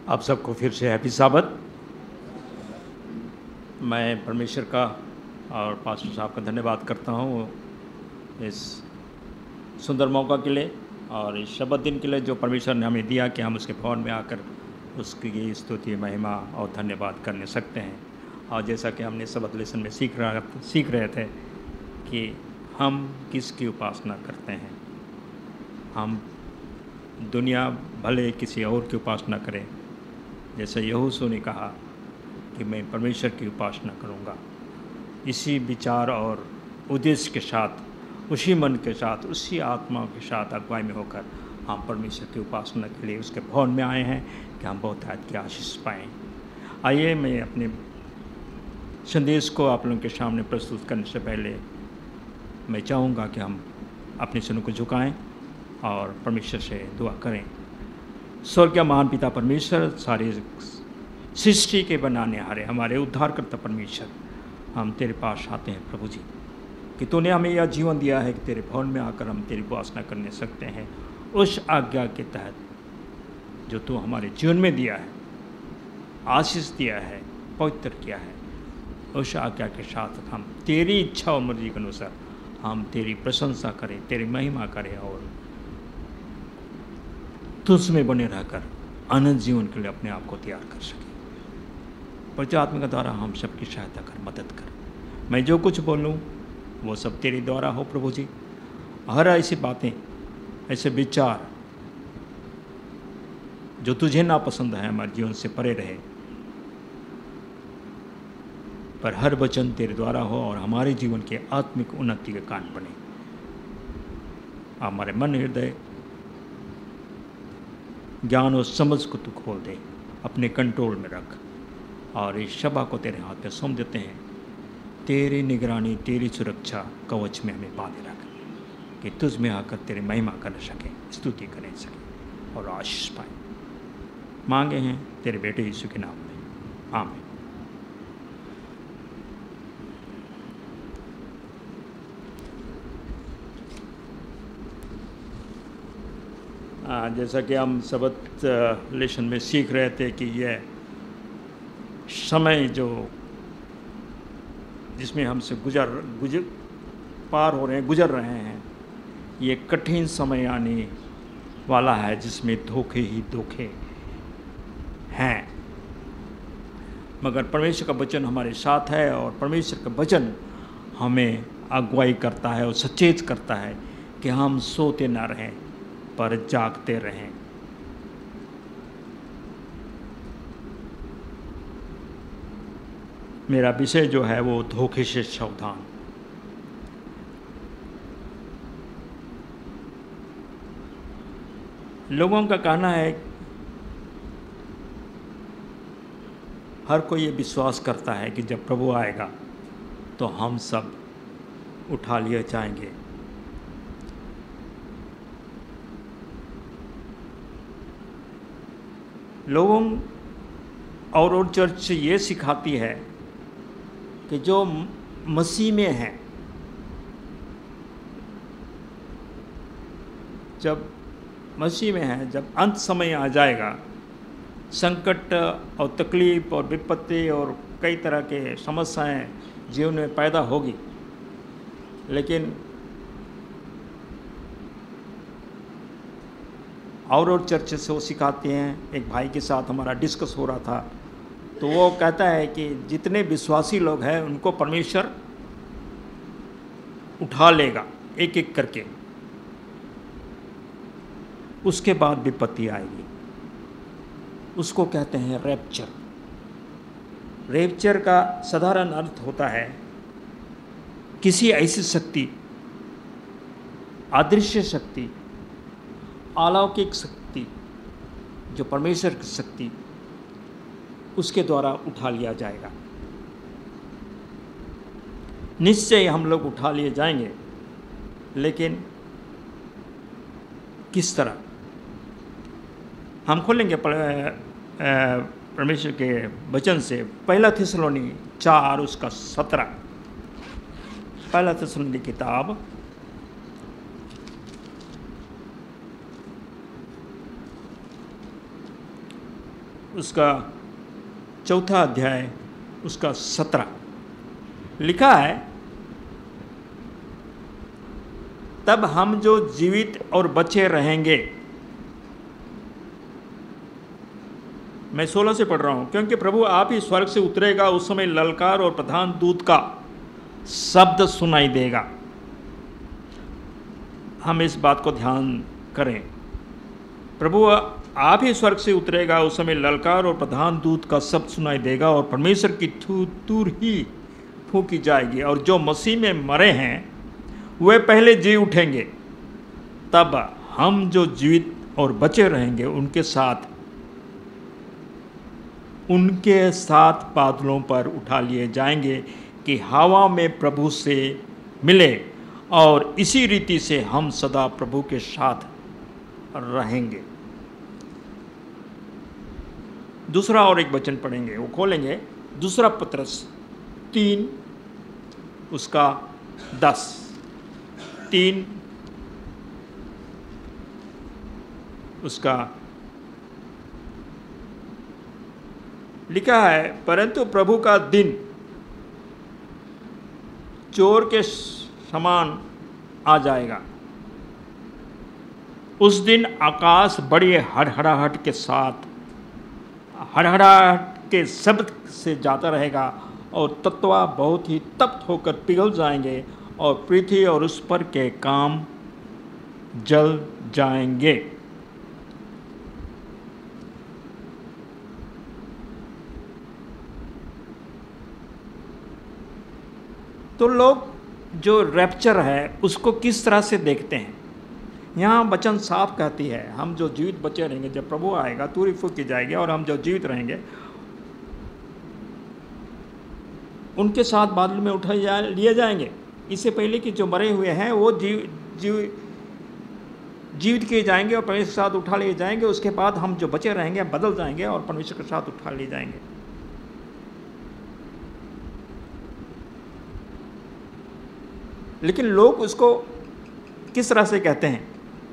आप सबको फिर से हैप्पी साबत। मैं परमेश्वर का और पास्टर साहब का धन्यवाद करता हूँ इस सुंदर मौका के लिए और इस शब्द दिन के लिए जो परमेश्वर ने हमें दिया कि हम उसके भवन में आकर उसकी स्तुति महिमा और धन्यवाद करने सकते हैं। और जैसा कि हमने शब्द लेसन में सीख रहे थे कि हम किसकी उपासना करते हैं। हम दुनिया भले किसी और की उपासना करें, जैसे यहोशू ने कहा कि मैं परमेश्वर की उपासना करूंगा। इसी विचार और उद्देश्य के साथ, उसी मन के साथ, उसी आत्मा के साथ अगुवाई में होकर हम परमेश्वर की उपासना के लिए उसके भवन में आए हैं कि हम बहुतायत की आशीष पाएँ। आइए मैं अपने संदेश को आप लोगों के सामने प्रस्तुत करने से पहले मैं चाहूँगा कि हम अपने सिरों को झुकाएं और परमेश्वर से दुआ करें। स्वर्गीय महान पिता परमेश्वर, सारे सृष्टि के बनाने हारे हमारे उद्धारकर्ता परमेश्वर, हम तेरे पास आते हैं प्रभु जी कि तूने हमें यह जीवन दिया है कि तेरे भवन में आकर हम तेरी उपासना करने सकते हैं। उस आज्ञा के तहत जो तू हमारे जीवन में दिया है, आशीष दिया है, पवित्र किया है, उस आज्ञा के साथ हम तेरी इच्छा और मर्जी के अनुसार हम तेरी प्रशंसा करें, तेरी महिमा करें और तुझ में बने रहकर अनंत जीवन के लिए अपने आप को तैयार कर सकें। पवित्र आत्मा के द्वारा हम सबकी सहायता कर, मदद कर। मैं जो कुछ बोलूँ वो सब तेरे द्वारा हो प्रभु जी। हर ऐसी बातें, ऐसे विचार जो तुझे नापसंद है हमारे जीवन से परे रहे, पर हर वचन तेरे द्वारा हो और हमारे जीवन के आत्मिक उन्नति के कारण बने। हमारे मन हृदय ज्ञान और समझ को तू खोल दे, अपने कंट्रोल में रख और इस सभा को तेरे हाथ में सौंप देते हैं। तेरी निगरानी, तेरी सुरक्षा कवच में हमें बांधे रख कि तुझ में आकर तेरी महिमा कर सके, स्तुति कर सके और आशीष पाए। मांगे हैं तेरे बेटे यीशु के नाम में, आमीन। जैसा कि हम शब्द लेसन में सीख रहे थे कि यह समय जो जिसमें हमसे गुजर रहे हैं, ये कठिन समय आने वाला है जिसमें धोखे ही धोखे हैं। मगर परमेश्वर का वचन हमारे साथ है और परमेश्वर का वचन हमें अगुवाई करता है और सचेत करता है कि हम सोते ना रहें पर जागते रहें। मेरा विषय जो है वो धोखे से सावधान। लोगों का कहना है, हर कोई ये विश्वास करता है कि जब प्रभु आएगा तो हम सब उठा लिए जाएंगे। लोगों और चर्च ये सिखाती है कि जो मसीह में है, जब मसीह में है, जब अंत समय आ जाएगा, संकट और तकलीफ और विपत्ति और कई तरह के समस्याएं जीवन में पैदा होगी, लेकिन और चर्च से वो सिखाते हैं। एक भाई के साथ हमारा डिस्कस हो रहा था तो वो कहता है कि जितने विश्वासी लोग हैं उनको परमेश्वर उठा लेगा एक एक करके, उसके बाद विपत्ति आएगी। उसको कहते हैं रैप्चर। रैप्चर का साधारण अर्थ होता है किसी ऐसी शक्ति, अदृश्य शक्ति, अलौकिक शक्ति जो परमेश्वर की शक्ति, उसके द्वारा उठा लिया जाएगा। निश्चय हम लोग उठा लिए जाएंगे, लेकिन किस तरह? हम खोलेंगे परमेश्वर के वचन से पहला थिस्सलुनी 4 उसका 17। पहला थिस्सलुनी की किताब 4 उसका 4 अध्याय उसका 17 लिखा है, तब हम जो जीवित और बचे रहेंगे, मैं 16 से पढ़ रहा हूं, क्योंकि प्रभु आप ही स्वर्ग से उतरेगा, उस समय ललकार और प्रधान दूत का शब्द सुनाई देगा। हम इस बात को ध्यान करें, प्रभु आप ही स्वर्ग से उतरेगा, उस समय ललकार और प्रधान दूत का शब्द सुनाई देगा और परमेश्वर की तुर ही फूंकी जाएगी, और जो मसीह में मरे हैं वे पहले जी उठेंगे। तब हम जो जीवित और बचे रहेंगे उनके साथ बादलों पर उठा लिए जाएंगे कि हवा में प्रभु से मिले, और इसी रीति से हम सदा प्रभु के साथ रहेंगे। दूसरा और एक वचन पढ़ेंगे, वो खोलेंगे, दूसरा पत्रस 3 उसका 10, 3 उसका लिखा है, परंतु प्रभु का दिन चोर के समान आ जाएगा। उस दिन आकाश बड़ी हड़हड़ाहट के शब्द से जाता रहेगा, और तत्वा बहुत ही तप्त होकर पिघल जाएंगे, और पृथ्वी और उस पर के काम जल जाएंगे। तो लोग जो रैप्चर है उसको किस तरह से देखते हैं? यहाँ वचन साफ कहती है, हम जो जीवित बचे रहेंगे, जब प्रभु आएगा तुरही फूंकी जाएगी, और हम जो जीवित रहेंगे उनके साथ बादल में लिए जाएंगे। इससे पहले कि जो मरे हुए हैं वो जीवित किए जाएंगे और परमेश्वर के साथ उठा लिए जाएंगे। उसके बाद हम जो बचे रहेंगे बदल जाएंगे और परमेश्वर के साथ उठा लिए जाएंगे। लेकिन लोग उसको किस तरह से कहते हैं?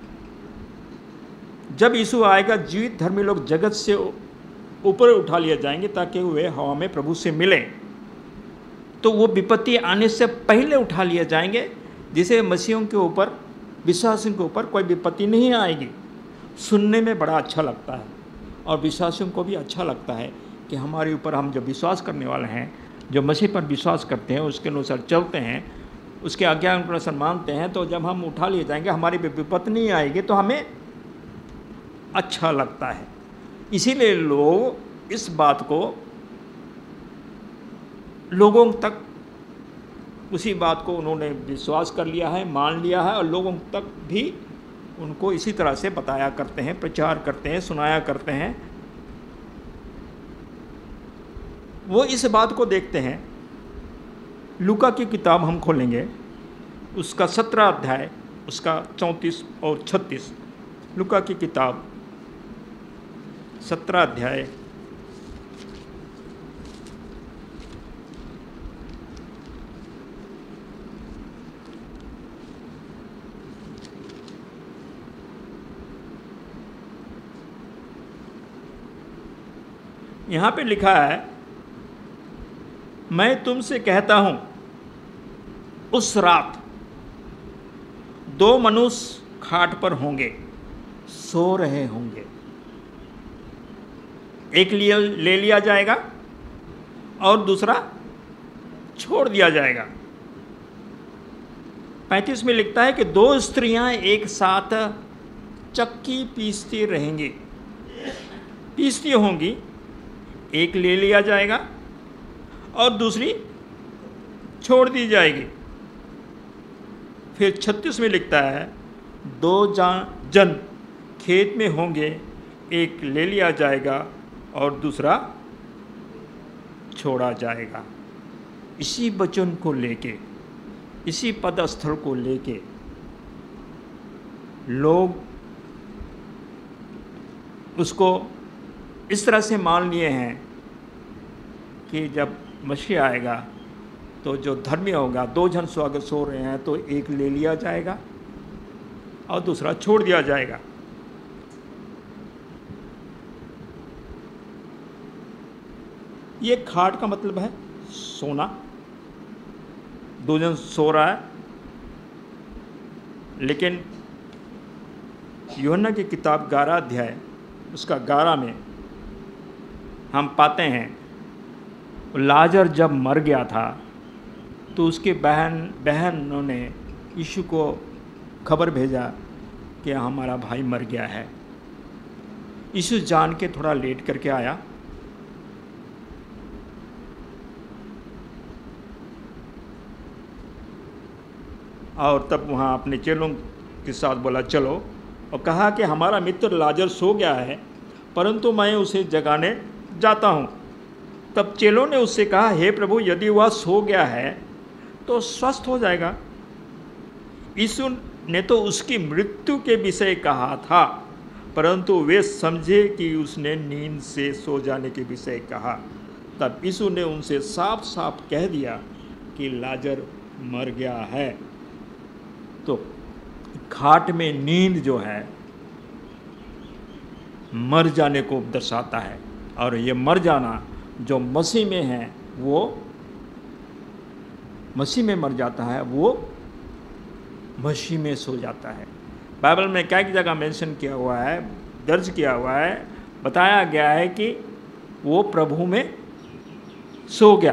जब यीशु आएगा, जीवित धर्मी लोग जगत से ऊपर उठा लिए जाएंगे ताकि वे हवा में प्रभु से मिलें। तो वो विपत्ति आने से पहले उठा लिए जाएंगे, जिसे मसीहों के ऊपर, विश्वासियों के ऊपर कोई विपत्ति नहीं आएगी। सुनने में बड़ा अच्छा लगता है, और विश्वासियों को भी अच्छा लगता है कि हमारे ऊपर, हम जो विश्वास करने वाले हैं, जो मसीह पर विश्वास करते हैं, उसके अनुसार चलते हैं, उसके आज्ञा अनुसार मानते हैं, तो जब हम उठा लिए जाएंगे, हमारी विपत्ति नहीं आएगी, तो हमें अच्छा लगता है। इसीलिए लोग इस बात को लोगों तक, उसी बात को उन्होंने विश्वास कर लिया है, मान लिया है, और लोगों तक भी उनको इसी तरह से बताया करते हैं, प्रचार करते हैं, सुनाया करते हैं। वो इस बात को देखते हैं। लूका की किताब हम खोलेंगे, उसका 17 अध्याय उसका 34 और 36। लूका की किताब 17 अध्याय यहाँ पे लिखा है, मैं तुमसे कहता हूं, उस रात 2 मनुष्य खाट पर होंगे, सो रहे होंगे, एक ले लिया जाएगा और दूसरा छोड़ दिया जाएगा। 35 में लिखता है कि 2 स्त्रियां एक साथ चक्की पीसती रहेंगी, पीसती होंगी, एक ले लिया जाएगा और दूसरी छोड़ दी जाएगी। फिर 36 में लिखता है, 2 जन खेत में होंगे, एक ले लिया जाएगा और दूसरा छोड़ा जाएगा। इसी वचन को लेके, इसी पदस्थल को लेके लोग उसको इस तरह से मान लिए हैं कि जब मसीह आएगा तो जो धर्मी होगा, 2 जन स्वागत सो रहे हैं तो एक ले लिया जाएगा और दूसरा छोड़ दिया जाएगा। ये खाट का मतलब है सोना। दो जन सो रहा है, लेकिन यूहन्ना की किताब 11 अध्याय उसका 11 में हम पाते हैं लाजर जब मर गया था तो उसके बहनों ने यीशु को खबर भेजा कि हमारा भाई मर गया है। यीशु जान के थोड़ा लेट करके आया, और तब वहाँ अपने चेलों के साथ बोला चलो, और कहा कि हमारा मित्र लाजर सो गया है, परंतु मैं उसे जगाने जाता हूँ। तब चेलों ने उससे कहा, हे प्रभु, यदि वह सो गया है तो स्वस्थ हो जाएगा। यीशु ने तो उसकी मृत्यु के विषय कहा था, परंतु वे समझे कि उसने नींद से सो जाने के विषय कहा। तब यीशु ने उनसे साफ साफ कह दिया कि लाजर मर गया है। तो खाट में नींद जो है मर जाने को दर्शाता है, और ये मर जाना जो मसीह में है, वो मसीह में मर जाता है, वो मसीह में सो जाता है। बाइबल में क्या की जगह मेंशन किया हुआ है, दर्ज किया हुआ है, बताया गया है कि वो प्रभु में सो गया।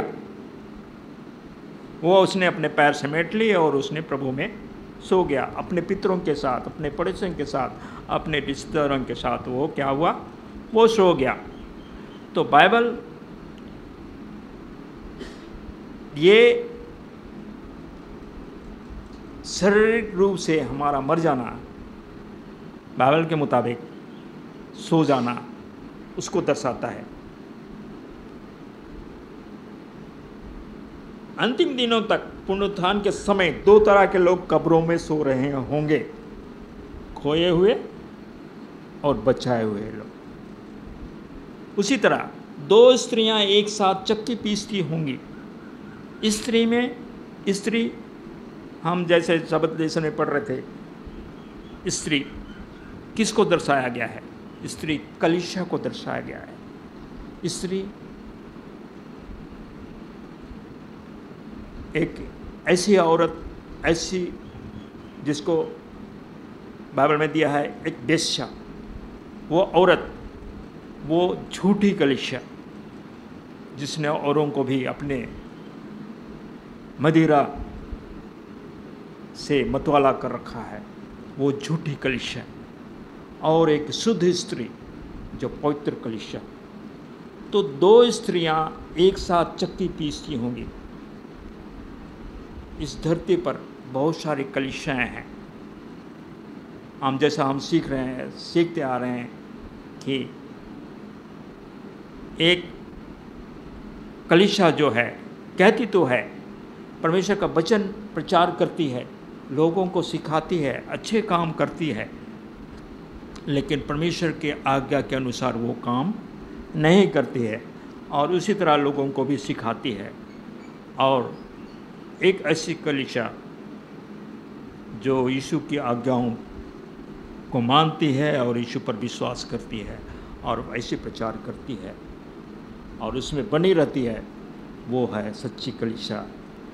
वो उसने अपने पैर समेट लिए और उसने प्रभु में सो गया, अपने पितरों के साथ, अपने पड़ोसियों के साथ, अपने रिश्तेदारों के साथ वो क्या हुआ, वो सो गया। तो बाइबल ये शारीरिक रूप से हमारा मर जाना, बाइबल के मुताबिक सो जाना, उसको दर्शाता है। अंतिम दिनों तक पुनरुत्थान के समय दो तरह के लोग कब्रों में सो रहे होंगे, खोए हुए और बचाए हुए लोग। उसी तरह दो स्त्रियां एक साथ चक्की पीसती होंगी। स्त्री हम जैसे शब्द लेसन में पढ़ रहे थे, स्त्री किसको दर्शाया गया है? स्त्री कलीसिया को दर्शाया गया है। स्त्री एक ऐसी औरत, ऐसी जिसको बाइबल में दिया है एक वेश्या, वो औरत, वो झूठी कलीसिया जिसने औरों को भी अपने मदिरा से मतवाला कर रखा है, वो झूठी कलीसिया। और एक शुद्ध स्त्री जो पवित्र कलीसिया। तो दो स्त्रियां एक साथ चक्की पीसती होंगी। इस धरती पर बहुत सारी कलीसियाएं हैं। हम सीख रहे हैं, सीखते आ रहे हैं कि एक कलीसिया जो है कहती तो है, परमेश्वर का वचन प्रचार करती है, लोगों को सिखाती है, अच्छे काम करती है, लेकिन परमेश्वर के आज्ञा के अनुसार वो काम नहीं करती है, और उसी तरह लोगों को भी सिखाती है। और एक ऐसी कलीसिया जो यीशु की आज्ञाओं को मानती है और यीशु पर विश्वास करती है और ऐसे प्रचार करती है और उसमें बनी रहती है, वो है सच्ची कलीसिया।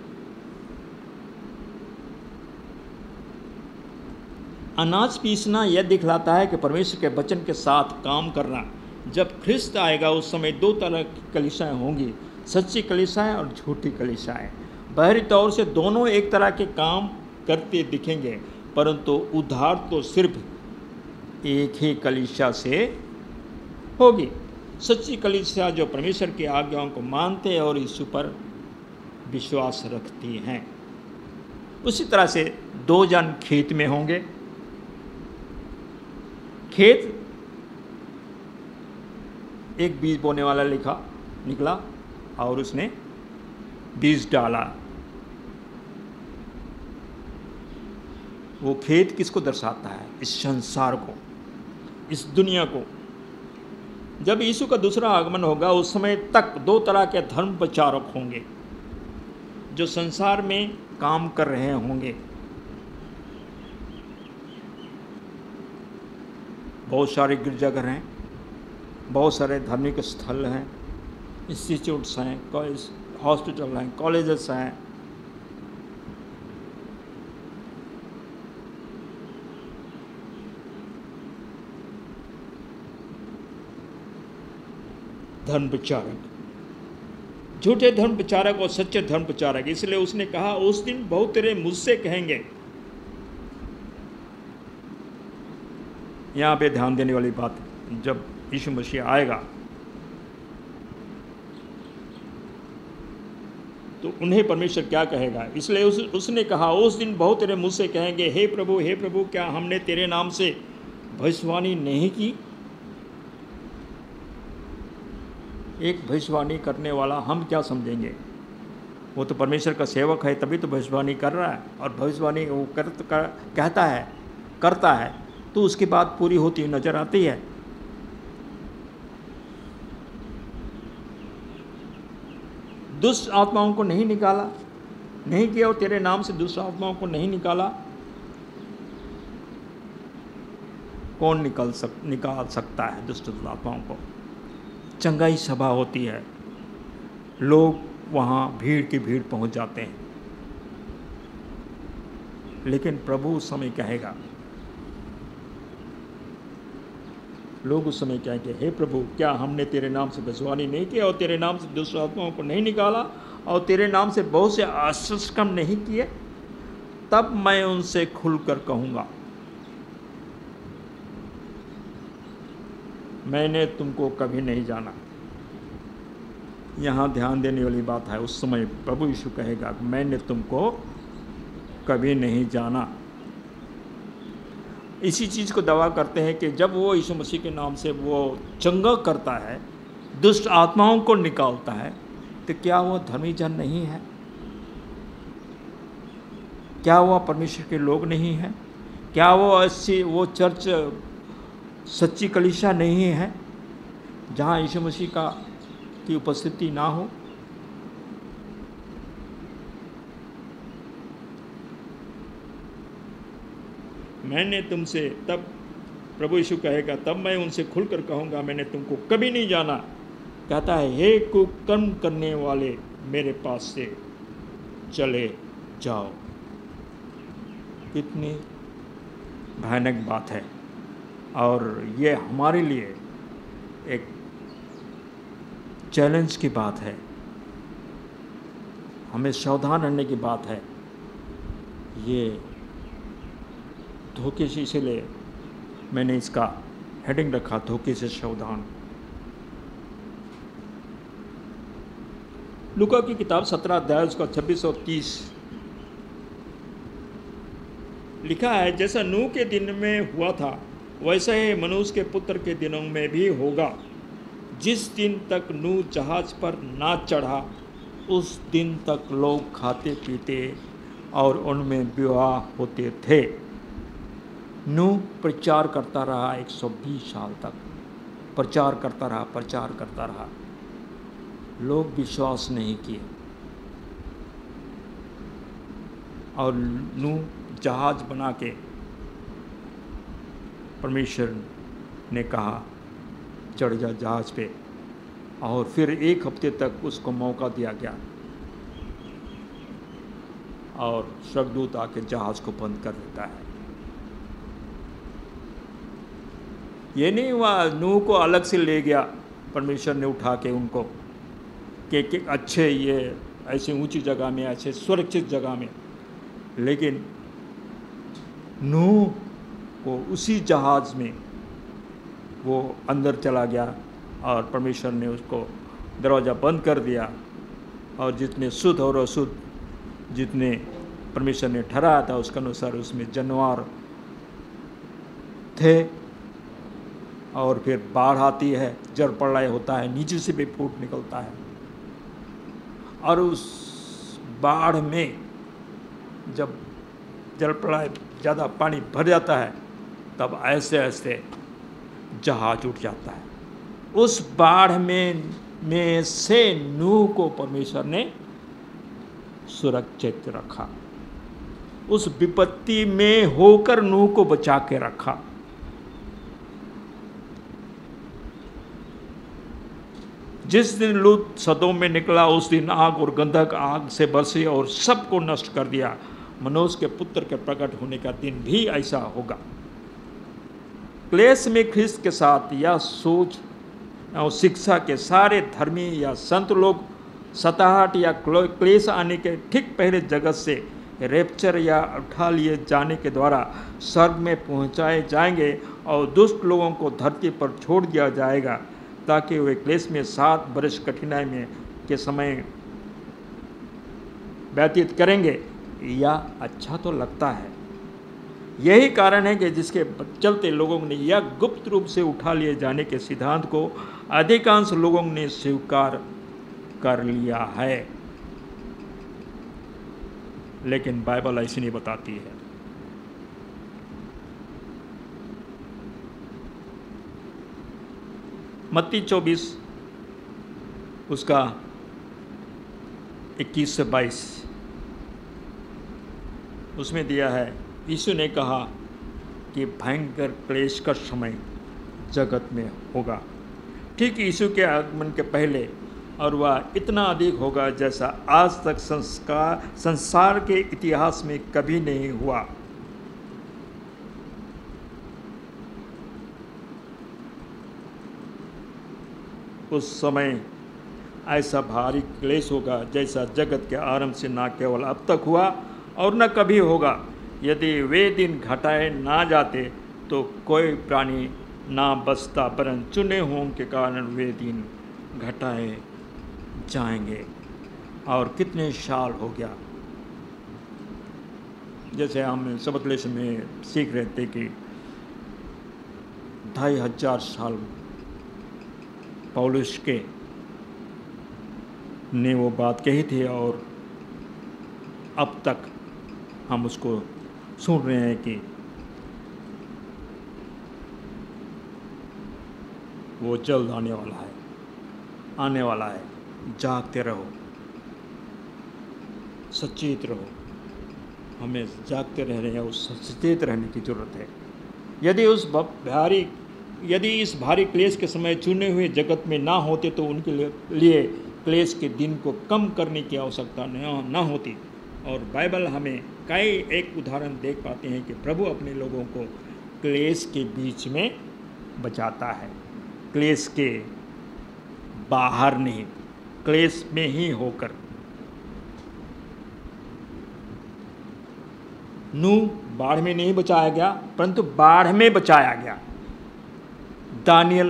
अनाज पीसना यह दिखलाता है कि परमेश्वर के वचन के साथ काम करना। जब ख्रिस्त आएगा उस समय दो तरह की कलीसियाएं होंगी, सच्ची कलीसियाएं और झूठी कलीसियाएं। बाहरी तौर से दोनों एक तरह के काम करते दिखेंगे, परंतु उद्धार तो सिर्फ एक ही कलीसिया से होगी। सच्ची कलीसिया जो परमेश्वर की आज्ञाओं को मानते और यीशु पर विश्वास रखती हैं। उसी तरह से दो जन खेत में होंगे। खेत एक बीज बोने वाला निकला और उसने बीज डाला। वो खेत किसको दर्शाता है? इस संसार को, इस दुनिया को। जब यीशु का दूसरा आगमन होगा उस समय तक दो तरह के धर्म प्रचारक होंगे जो संसार में काम कर रहे होंगे। बहुत सारे गिरजाघर हैं, बहुत सारे धार्मिक स्थल हैं, इंस्टीट्यूट्स हैं, हॉस्पिटल हैं, कॉलेजेस हैं, धर्म प्रचारक, झूठे धर्म प्रचारक और सच्चे धर्म प्रचारक। इसलिए उसने कहा उस दिन बहुत तेरे मुझसे कहेंगे। यहाँ पे ध्यान देने वाली बात, जब यीशु मसीह आएगा तो उन्हें परमेश्वर क्या कहेगा। इसलिए उसने कहा उस दिन बहुत तेरे मुझसे कहेंगे, हे प्रभु, क्या हमने तेरे नाम से भविष्यवाणी नहीं की। एक भविष्यवाणी करने वाला हम क्या समझेंगे? वो तो परमेश्वर का सेवक है, तभी तो भविष्यवाणी कर रहा है। और भविष्यवाणी वो कहता है, करता है, तो उसकी बात पूरी होती हुई नजर आती है। दुष्ट आत्माओं को नहीं निकाला, नहीं किया, और तेरे नाम से दुष्ट आत्माओं को नहीं निकाला। कौन निकाल सकता है दुष्ट आत्माओं को? चंगाई सभा होती है, लोग वहाँ भीड़ की भीड़ पहुँच जाते हैं, लेकिन प्रभु उस समय कहेगा, लोग उस समय कहेंगे, हे प्रभु, क्या हमने तेरे नाम से भविष्यवाणी नहीं किया और तेरे नाम से दुष्ट आत्माओं को नहीं निकाला और तेरे नाम से बहुत से आश्चर्य काम नहीं किए? तब मैं उनसे खुलकर कहूँगा, मैंने तुमको कभी नहीं जाना। यहाँ ध्यान देने वाली बात है, उस समय प्रभु यीशु कहेगा, मैंने तुमको कभी नहीं जाना। इसी चीज़ को दावा करते हैं कि जब वो यीशु मसीह के नाम से वो चंगा करता है, दुष्ट आत्माओं को निकालता है, तो क्या वो धर्मी जन नहीं है? क्या वो परमेश्वर के लोग नहीं हैं? क्या वो चर्च सच्ची कलीसिया नहीं है जहाँ यीशु मसीह की उपस्थिति ना हो? मैंने तुमसे, तब प्रभु यीशु कहेगा, तब मैं उनसे खुलकर कहूँगा, मैंने तुमको कभी नहीं जाना। कहता है, हे कुकर्म करने वाले, मेरे पास से चले जाओ। कितनी भयानक बात है, और ये हमारे लिए एक चैलेंज की बात है, हमें सावधान रहने की बात है। ये धोखे से, इसीलिए मैंने इसका हेडिंग रखा, धोखे से सावधान। लूका की किताब 17 अध्याय उसका 26 और 30 लिखा है, जैसा नूह के दिन में हुआ था वैसा ही मनुष्य के पुत्र के दिनों में भी होगा। जिस दिन तक नूह जहाज पर ना चढ़ा, उस दिन तक लोग खाते पीते और उनमें विवाह होते थे। नूह प्रचार करता रहा 120 साल तक, प्रचार करता रहा। लोग विश्वास नहीं किए, और नूह जहाज बना के, परमेश्वर ने कहा चढ़ जा जहाज पे, और फिर 1 हफ्ते तक उसको मौका दिया गया, और स्वर्गदूत आके जहाज को बंद कर देता है। ये नहीं हुआ नूह को अलग से ले गया परमेश्वर ने उठा के उनको कि अच्छे ये ऐसी ऊंची जगह में, ऐसे सुरक्षित जगह में, लेकिन नूह को उसी जहाज में वो अंदर चला गया, और परमेश्वर ने उसको दरवाज़ा बंद कर दिया, और जितने शुद्ध और अशुद्ध, जितने परमेश्वर ने ठहराया था उसके अनुसार उसमें जानवर थे। और फिर बाढ़ आती है, जल प्रलय होता है, नीचे से भी फूट निकलता है, और उस बाढ़ में जब जल प्रलय ज़्यादा पानी भर जाता है, तब ऐसे ऐसे जहाज उठ जाता है। उस बाढ़ में से नूह को परमेश्वर ने सुरक्षित रखा, उस विपत्ति में होकर नूह को बचा के रखा। जिस दिन लूत सदोम में निकला उस दिन आग और गंधक आग से बरसी और सबको नष्ट कर दिया। मनुष्य के पुत्र के प्रकट होने का दिन भी ऐसा होगा। क्लेश में ख्रिस्त के साथ यह सोच और शिक्षा के सारे धर्मी या संत लोग सताहट या क्लेश आने के ठीक पहले जगत से रेप्चर या उठा लिए जाने के द्वारा स्वर्ग में पहुंचाए जाएंगे और दुष्ट लोगों को धरती पर छोड़ दिया जाएगा ताकि वे क्लेश में 7 वर्ष कठिनाई में के समय व्यतीत करेंगे। यह अच्छा तो लगता है। यही कारण है कि जिसके चलते लोगों ने यह गुप्त रूप से उठा लिए जाने के सिद्धांत को अधिकांश लोगों ने स्वीकार कर लिया है, लेकिन बाइबल ऐसी नहीं बताती है। मत्ती 24 उसका 21 से 22 उसमें दिया है, यीशु ने कहा कि भयंकर क्लेश का समय जगत में होगा, ठीक यीशु के आगमन के पहले, और वह इतना अधिक होगा जैसा आज तक संसार के इतिहास में कभी नहीं हुआ। उस समय ऐसा भारी क्लेश होगा जैसा जगत के आरंभ से ना केवल अब तक हुआ और न कभी होगा। यदि वे दिन घटाए ना जाते तो कोई प्राणी ना बचता, वरन चुने हों के कारण वे दिन घटाए जाएंगे। और कितने साल हो गया, जैसे हम सबक लेसन में सीख रहे थे कि 2500 साल पौलुस के ने वो बात कही थी और अब तक हम उसको सुन रहे हैं कि वो जल्द आने वाला है। जागते रहो, सचेत रहो। हमें जागते रहने या उस सचेत रहने की ज़रूरत है। यदि इस भारी क्लेश के समय चुने हुए जगत में ना होते तो उनके लिए क्लेश के दिन को कम करने की आवश्यकता ना होती। और बाइबल हमें कई एक उदाहरण देख पाते हैं कि प्रभु अपने लोगों को क्लेश के बीच में बचाता है, क्लेश के बाहर नहीं, क्लेश में ही होकर। नूह बाढ़ में नहीं बचाया गया, परंतु बाढ़ में बचाया गया। दानियल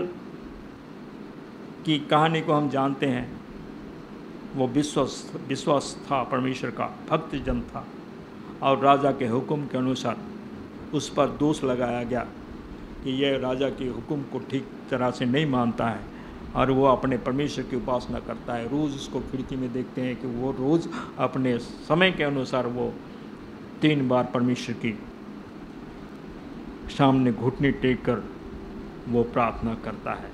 की कहानी को हम जानते हैं। वो विश्वास था, परमेश्वर का भक्त जन था, और राजा के हुक्म के अनुसार उस पर दोष लगाया गया कि यह राजा के हुक्म को ठीक तरह से नहीं मानता है और वो अपने परमेश्वर की उपासना करता है। रोज़ उसको खिड़की में देखते हैं कि वो रोज़ अपने समय के अनुसार वो 3 बार परमेश्वर की सामने घुटने टेक कर वो प्रार्थना करता है।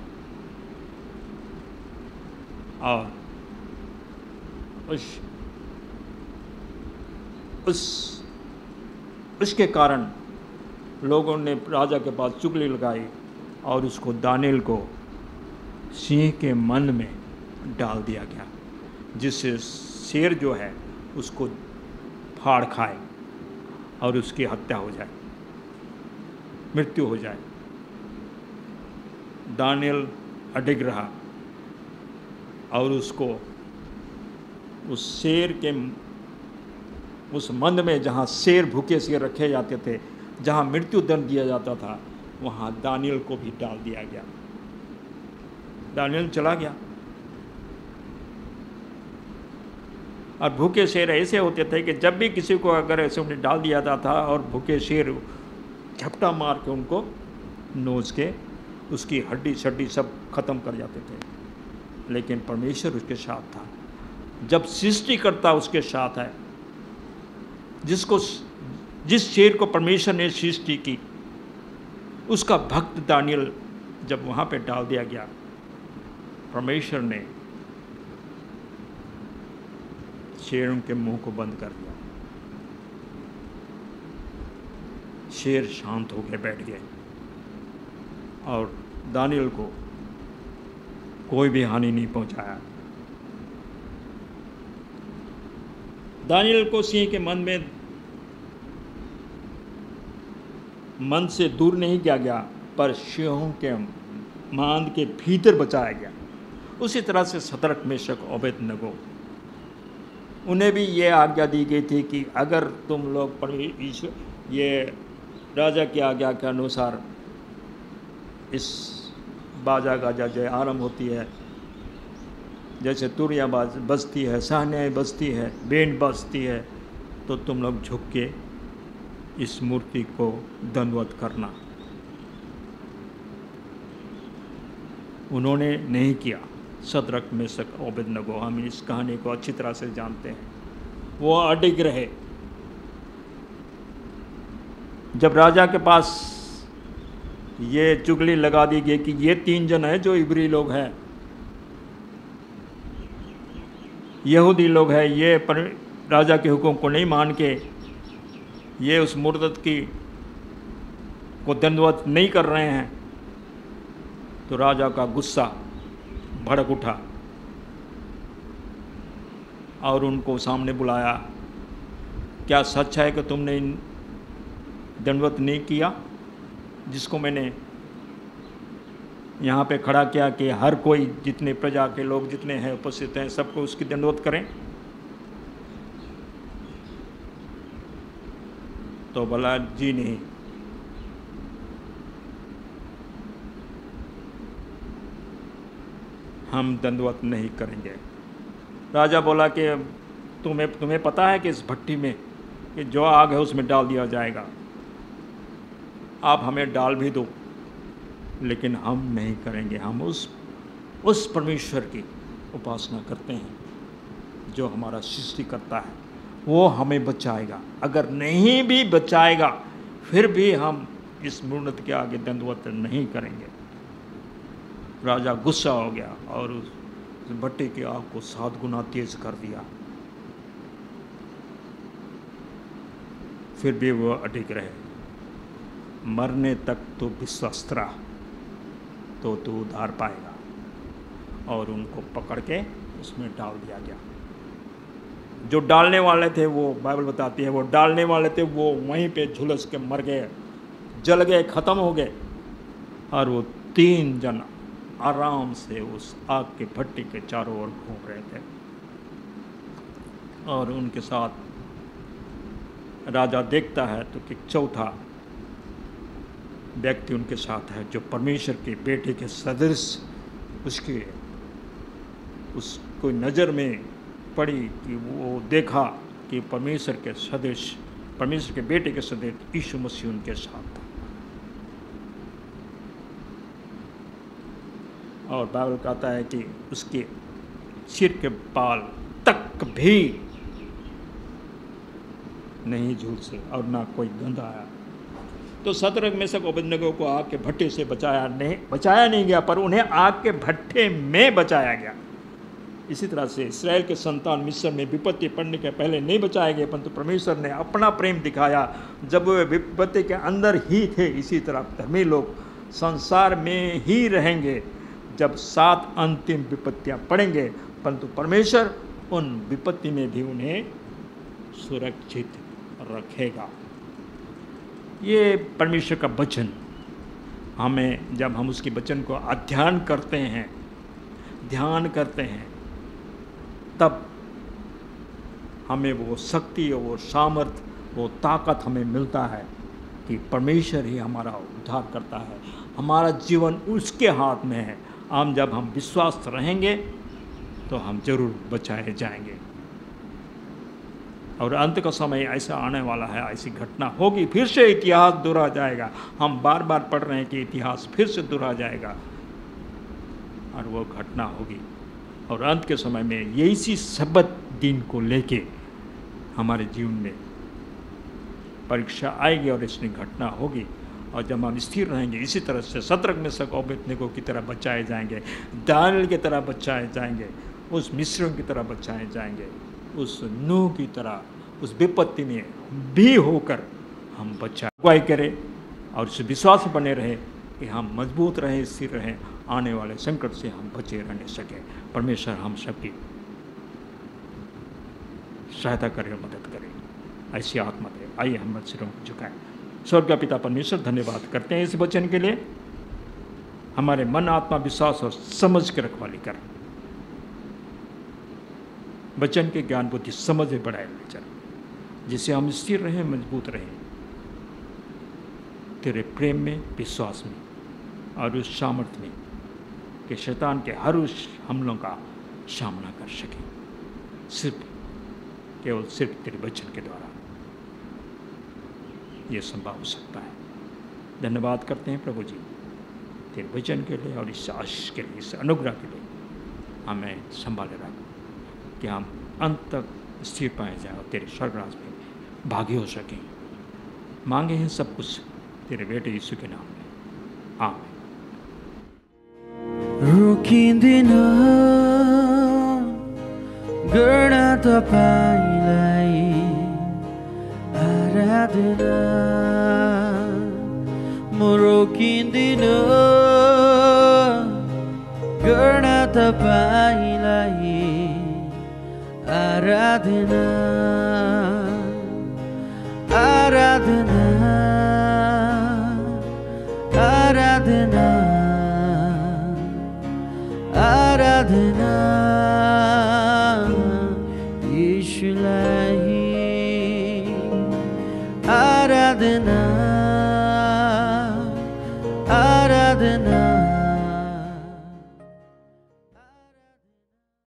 और उसके कारण लोगों ने राजा के पास चुगली लगाई और उसको दानियल को सिंह के मन में डाल दिया गया, जिससे शेर जो है उसको फाड़ खाए और उसकी हत्या हो जाए, मृत्यु हो जाए। दानियल अडिग रहा और उसको उस शेर के उस मंद में, जहाँ शेर भूखे शेर रखे जाते थे, जहाँ मृत्यु दंड दिया जाता था, वहाँ दानियल को भी डाल दिया गया। दानियल चला गया। और भूखे शेर ऐसे होते थे कि जब भी किसी को अगर ऐसे उन्हें डाल दिया जाता था और भूखे शेर झपटा मार के उनको नोच के उसकी हड्डी शड्डी सब खत्म कर जाते थे। लेकिन परमेश्वर उसके साथ था। जब सृष्टिकर्ता उसके साथ है, जिस शेर को परमेश्वर ने सृष्टि की, उसका भक्त दानियल जब वहाँ पे डाल दिया गया, परमेश्वर ने शेरों के मुंह को बंद कर दिया। शेर शांत होकर बैठ गए और दानियल को कोई भी हानि नहीं पहुंचाया। दानियल को सिंह के मन से दूर नहीं किया गया, पर सिंहों के मांद के भीतर बचाया गया। उसी तरह से शद्रक, मेशक, अबेदनगो, उन्हें भी ये आज्ञा दी गई थी कि अगर तुम लोग ये राजा की आज्ञा के अनुसार इस बाजा गाजा जो आरंभ होती है, जैसे तुरिया बजती है, सहनाएँ बजती है, बैंड बजती है, तो तुम लोग झुक के इस मूर्ति को दंडवत करना। उन्होंने नहीं किया। शद्रक, मेशक, अबेदनगो, हम इस कहानी को अच्छी तरह से जानते हैं, वो अडिग रहे। जब राजा के पास ये चुगली लगा दी गई कि ये 3 जन हैं जो इब्री लोग हैं, यहूदी लोग हैं, ये राजा के हुक्म को नहीं मान के ये उस मूर्ति को दंडवत नहीं कर रहे हैं, तो राजा का गुस्सा भड़क उठा और उनको सामने बुलाया। क्या सच है कि तुमने दंडवत नहीं किया, जिसको मैंने यहाँ पे खड़ा किया कि हर कोई, जितने प्रजा के लोग जितने हैं उपस्थित हैं, सबको उसकी दंडवत करें? तो बोला जी नहीं। हम दंडवत नहीं करेंगे। राजा बोला कि तुम्हें पता है कि इस भट्टी में कि जो आग है उसमें डाल दिया जाएगा, आप हमें डाल भी दो, लेकिन हम नहीं करेंगे। हम उस परमेश्वर की उपासना करते हैं जो हमारा सृष्टि करता है, वो हमें बचाएगा। अगर नहीं भी बचाएगा फिर भी हम इस मूर्ति के आगे दंडवत नहीं करेंगे। राजा गुस्सा हो गया और उस भट्टी की आग को 7 गुना तेज कर दिया। फिर भी वो अटक रहे। मरने तक तो विश्वास रहा तो तू उद्धार पाएगा। और उनको पकड़ के उसमें डाल दिया गया। जो डालने वाले थे, वो बाइबल बताती है, वो डालने वाले थे, वो वहीं पे झुलस के मर गए, जल गए, ख़त्म हो गए। और वो 3 जन आराम से उस आग के भट्टी के चारों ओर घूम रहे थे। और उनके साथ राजा देखता है तो कि चौथा व्यक्ति उनके साथ है, जो परमेश्वर के बेटे के सदृश उसको नज़र में पड़ी कि वो देखा कि परमेश्वर के सदृश, परमेश्वर के बेटे के सदृश यीशु मसीह उनके साथ था। और बाइबल कहता है कि उसके सिर के बाल तक भी नहीं झुलसे और ना कोई गंध आया। तो शद्रक, मेशक, अबेदनगो को आग के भट्टे से बचाया नहीं गया, पर उन्हें आग के भट्टे में बचाया गया। इसी तरह से इस्राएल के संतान मिस्र में विपत्ति पड़ने के पहले नहीं बचाए गए, परंतु परमेश्वर ने अपना प्रेम दिखाया जब वे विपत्ति के अंदर ही थे। इसी तरह धर्मी लोग संसार में ही रहेंगे जब 7 अंतिम विपत्तियां पड़ेंगे, परंतु परमेश्वर उन विपत्ति में भी उन्हें सुरक्षित रखेगा। ये परमेश्वर का वचन हमें, जब हम उसके वचन को अध्ययन करते हैं, ध्यान करते हैं, तब हमें वो शक्ति और वो सामर्थ, वो ताकत हमें मिलता है कि परमेश्वर ही हमारा उद्धार करता है। हमारा जीवन उसके हाथ में है। जब हम विश्वास रहेंगे तो हम जरूर बचाए जाएंगे। और अंत का समय ऐसा आने वाला है, ऐसी घटना होगी, फिर से इतिहास दोहरा जाएगा। हम बार बार पढ़ रहे हैं कि इतिहास फिर से दोहरा जाएगा और वो घटना होगी। और अंत के समय में ये इसी सब्बत दिन को लेके हमारे जीवन में परीक्षा आएगी और इसमें घटना होगी। और जब हम स्थिर रहेंगे, इसी तरह से शद्रक, मेशक, अबेदनगो की तरह बचाए जाएंगे, दानियेल की तरह बचाए जाएंगे, उस मिस्रियों की तरह बचाए जाएंगे, उस नूह की तरह उस विपत्ति में भी होकर हम बचा अगुवाई करें और उस विश्वास बने रहें कि हम मजबूत रहें, स्थिर रहें आने वाले संकट से हम बचे रहने सके। परमेश्वर हम सबकी सहायता करे और मदद करे, ऐसी आत्मा दे। आइए हम सिरों को झुकाएं। स्वर्ग का पिता परमेश्वर, धन्यवाद करते हैं इस वचन के लिए। हमारे मन, आत्मा, विश्वास और समझ के रखवाली कर, वचन के ज्ञान बुद्धि समझ में बढ़ाए ले चल, जिससे हम स्थिर रहें, मजबूत रहें तेरे प्रेम में, विश्वास में और उस सामर्थ्य में कि शैतान के हर उस हमलों का सामना कर सकें, केवल सिर्फ तेरे वचन के द्वारा ये संभव हो सकता है। धन्यवाद करते हैं प्रभु जी तेरे वचन के लिए और इस आशीष के लिए, इस अनुग्रह के लिए। हमें संभाले रख कि हम अंत तक स्थिर पाए जाए और तेरे स्वर्गराज में भागी हो सकें। मांगे हैं सब कुछ तेरे बेटे यीशु के नाम में, आमीन। रोकिँदिन गर्न तपाईलाई आराधना, म रोकिँदिन गर्न तपाईलाई आराधना, आराधना, आराधना, आराधना यीशुलाई, आराधना, आराधना।